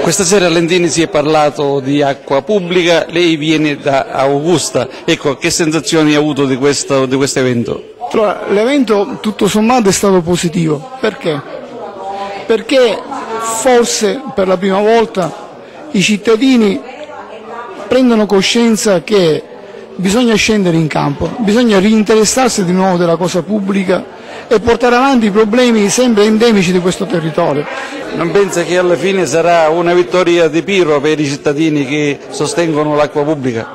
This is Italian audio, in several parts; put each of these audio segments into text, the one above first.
Questa sera a Lentini si è parlato di acqua pubblica, lei viene da Augusta, ecco, che sensazioni ha avuto di questo evento? Allora, l'evento tutto sommato è stato positivo, perché? Perché forse per la prima volta i cittadini prendono coscienza che bisogna scendere in campo, bisogna rinteressarsi di nuovo della cosa pubblica e portare avanti i problemi sempre endemici di questo territorio. Non pensa che alla fine sarà una vittoria di Pirro per i cittadini che sostengono l'acqua pubblica?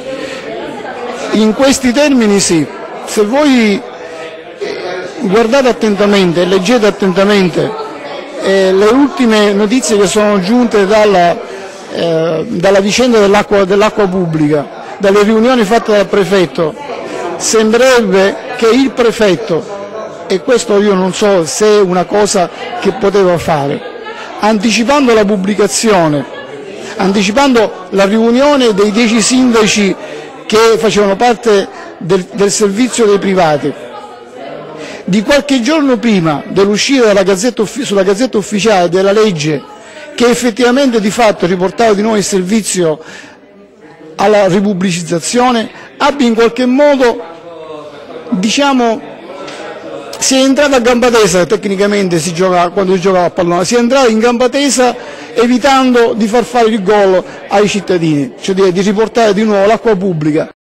In questi termini sì, se voi guardate attentamente e leggete attentamente le ultime notizie che sono giunte dalla vicenda dell'acqua pubblica, dalle riunioni fatte dal prefetto, sembrerebbe che il prefetto, e questo io non so se è una cosa che poteva fare, anticipando la pubblicazione, anticipando la riunione dei 10 sindaci che facevano parte del servizio dei privati, di qualche giorno prima dell'uscita sulla Gazzetta Ufficiale della legge che effettivamente di fatto riportava di nuovo il servizio alla ripubblicizzazione, abbia in qualche modo, diciamo, si è entrata a gamba tesa, tecnicamente si gioca quando si giocava a pallone, si è entrata in gamba tesa evitando di far fare il gol ai cittadini, cioè di riportare di nuovo l'acqua pubblica